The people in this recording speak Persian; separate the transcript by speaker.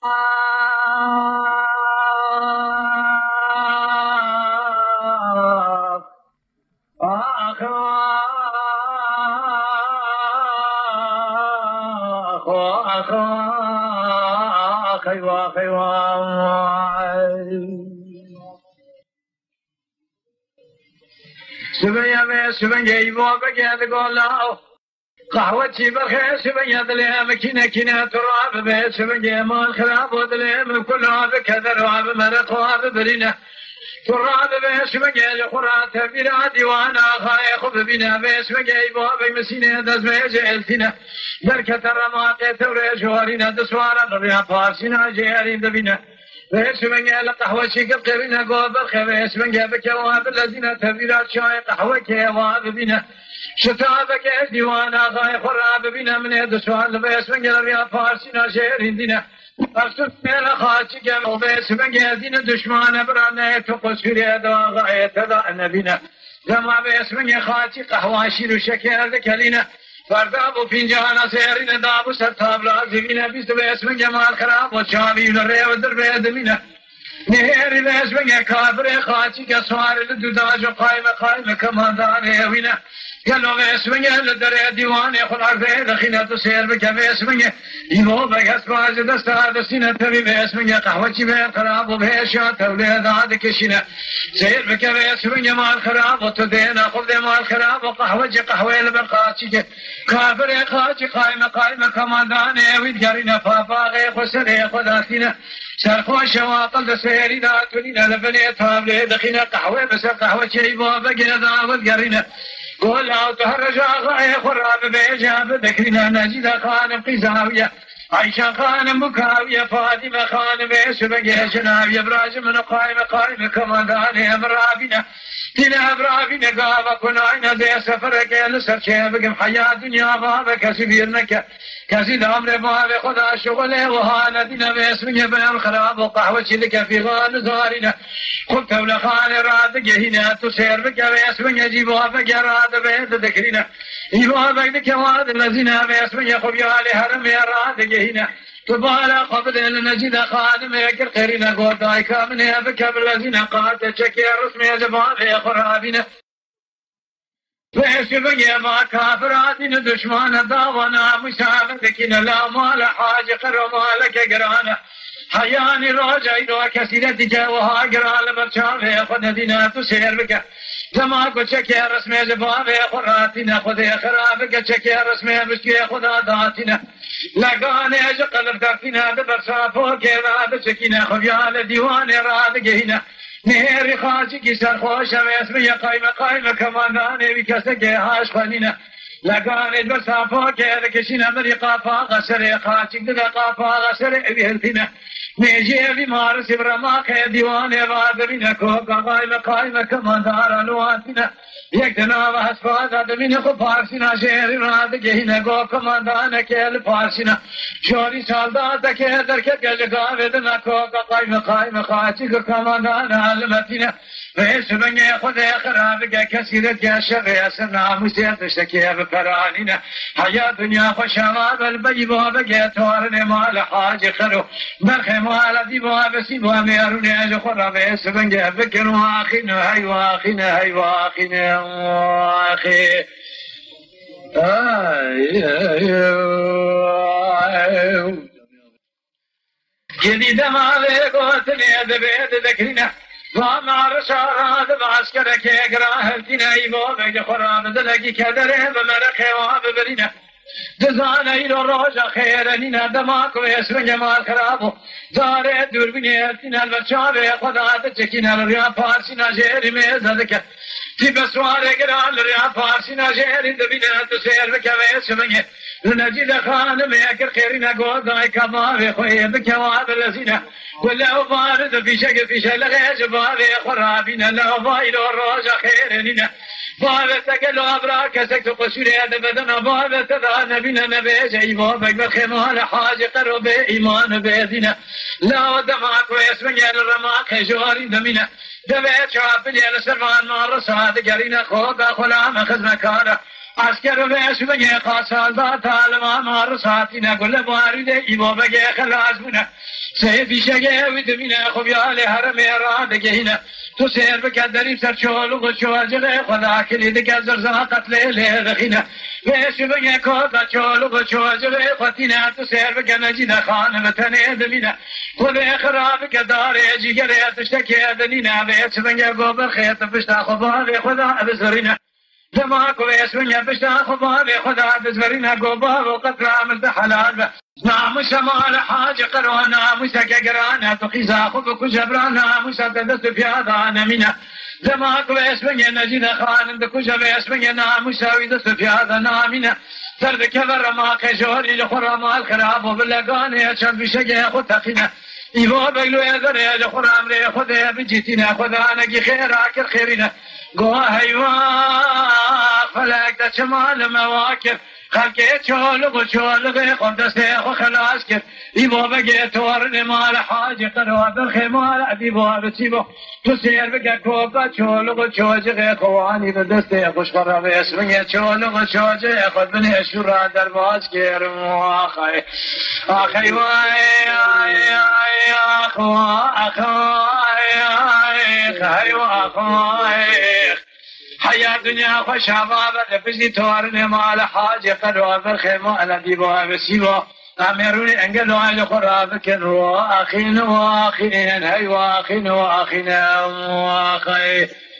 Speaker 1: سبنجي بابك يا تقول لا قهوتي بالخير سبنجي ظلام كنا تراب بيت سبنجي مال خراب وظلام كل هذا كذا راب مرق وهذا برينا تراب بيت سبنجي لقرات بلادي وانا خايخ بنا بيت سبنجي بابك مسينه دزمه جلتنا بركه الرماقه توري جوارنا دسوارا الرياض فارسنا جيرين دبنا بيسمن يا قهوة شيء قبلنا قبل خير بيسمن يا بكواب الذين تبيرات شاي قهوة كواب بنا شتابك ديوانا غاي خراب بنا من هذا السؤال بيسمن يا رياض فارسنا شيرين دينا أرسل يا خاتي جمع بيسمن يا دين دشمان برانا تقصير يا غاية تدعنا بنا لما بيسمن يا خاتي قهوة شيل شكل ذكرنا فردابو فنجانا سيرين دابو ستاب لازمين بيست باسم جمال خراب وشابي للريا ودربي دمينا نهيري باسم كافر خاتي كسوار الدوداج قائمة كماندان هيوينا قالوا باسم للدريا ديوان يخل عرفه دخينة تسير بك باسم يبو بكس باز دستا دسينة تبي باسم قهوة بير خراب وبهشا توليد عاد كشينا سير بك باسم جمال خراب وتدين أخذ مال خراب وقهوة لبقاتي كافر خاتي قائمة كماندان هيويد قرينا فافا غي خسر خداتنا سرخوا شواطل دسيري داتولينا لبني تابلي دخينا قهوة بس قهوة يبو بقنا داود قرينا قول أو تهرج غاية خراب بيجاب ذكرنا نجد خان قزاوية عيشة خان مكاوية فاطمة خان بيسبق جناوية براج من قائمة كماندان أمرابنا تنا أمرابنا قابا كناينا دي سفرك لسر شابك حياة دنيا بابك سبيرنك كسيد أمر باب خدا شغله وهانا دينا باسمك بيان خراب وقهوة لك في غان زارنا قلت ولخان راد هنا تسير بك باسمك جيبوابك راد بيت ذكرنا يبوابك بكواد الذين باسمك خبيا لهرم راد هنا تبالا قبل نجد خادم يكر خيرنا قوتاي كامنا بك بالذين قاد شكي رسمي زبان خرابنا فيسبق يا ما كافراتنا دشمان داوانا مساعدكنا لا مال حاجة قرمالك قرانا حياني راجعي رو كثيرتك وها قرال برشافه خد دينا تسير بك زما کو چکه رسمه زبابه خراتنا خود خرابك چکه رسمه مشکي خدا داتنا لگانه اج قلب درتنا برصافو كذا بچكينا خيال ديوان راد گهنا نهر خاص کی سرخوش اسم قائمة كمانانه بكسك هاش خنينا لگانه برصافو كذا كشينا مريقا فاغسر خاص دغا قافا غسر بهلتنا نجي بمار سبر ما ديوان وادرنا کو قائمة كماندار الواتنا يكتنا واسفاد ادمين خو فارسنا شهر راد گهنا کو كماندان كل فارسنا شوري سالدات کے درکت گلگا ودنا کو قائمة خاص كماندان المتنا ويسبني خذ خرابك كسيرت يا شر سنا مسيت اشتكي بقراننا حياة دنيا خشمات البيب وبقيت ورن مال حاج خرو برخم على دي بس باميرون اج خراب يسبني فكر واخنا هي واخنا واخي جديد ما لقوتني دبيت ذكرنا وما رشاد بعسكرك يقراه الجنايب بيد خراب دلقي كدره بمرخ واببرنا جزانا إلى الرجا خير لنا دماك ويسمى جمال خرابه زار دور بنيتنا البشابه خدات تشكينا الرياض فارسنا جيري ميزدك في بسوار قران الرياض فارسنا جيري دبنا تسير بك ويسمى لنجد خان ميكر خيرنا قوضاي كما خوي بكواب الذين ولا بارد في شق لغيج باب خرابنا لا بايل الرجا خير لنا بابتك الأبراك سكت قشري هذا بدنا بابتك نبينا نبي جاي بابك بخمال حاج قرب إيمان بيدنا لا ودمعك ويسمع الرماق جواري دمنا دبيت شعب لي السرمان ما رصاد قرينا خوضا خلام خذ مكانه عسكر بيش بقى خاصال ذات الما رصاتنا كل بارد إبو بقى خلاص بنا سيفي شقا ودمنا خبيالي هرم إرادة هنا تسير بقدري سرشول وغشول جغي خدا كليد قزر زاقت ليلي رخينا بيش بقى كودا شول وغشول جغي خطينا تسير بقى نجد خان بتني دمنا خذي خرابك داري جيقري تشتكي دنينا بيش بقى قوبر خيط بشتا خبالي خدا بزرنا دماغو يسوي بشتا خبالي خدا بزرنا قوبر وقد عملت حلال ناموس مال حاجة قروا ناموس كقرانا تقيزا خبك جبرانا موسى تدست في هذا نمنا دماغو يسوي نجد خان دكوشا يسوي ناموس ويدست في هذا نامنا ترد كبر ما كجوري لخرام الخراب وباللقان يشرب بشقي خطفنا إيوه بقلو يذر لخرام لي خذ بجيتنا خذ أنا خيرك الخيرنا قوة هيواق فلك دا شمال مواكب خلقي تشولغ تشولغ خد دستيخ وخلاص كيف إيوه بقي تورني مال حاجة قروا بالخمال أبيبوها بتسيبه تسير بقى كوبا تشولغ تشوجغ خواني بدستيخ وشغر بيسمي تشولغ تشوجغ خد بني أشورا درباز كيرمو آخي آخي واي آي آي آخوا آخواي آخي واخواي حياة دنيا فشبابة لفزي تورني مال حاجة قدوا بالخيمة الأديبها بسيبه أمروني أنقلوا على خرابك وآخين وآخين هاي وآخين وآخين وآخين